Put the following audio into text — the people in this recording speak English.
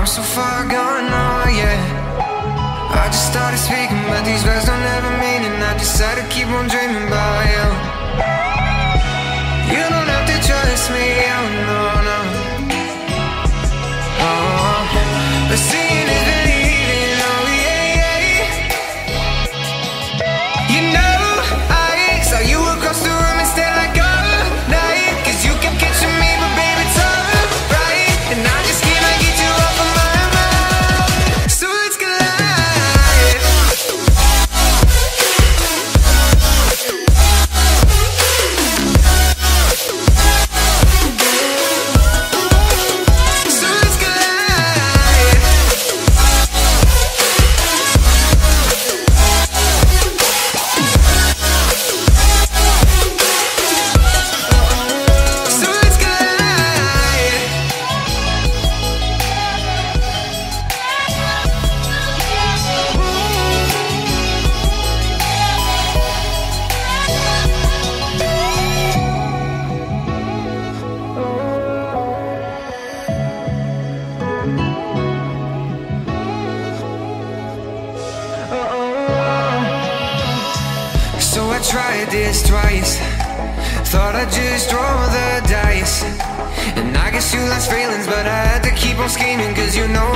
I'm so far gone, oh yeah. I just started speaking, but these words don't have a meaning. I decided to keep on dreaming about you. You don't have to trust me, oh no, no. Oh, but seeing is believing, oh yeah, yeah. You know, I saw you across the room instead like all night. Cause you kept catching me, but baby, it's alright. And I just can't get you off of my mind. So let's collide. So let's collide. So let's collide. So I tried this twice. Thought I'd just roll the dice. And I guess you lost feelings, but I had to keep on scheming. Cause you know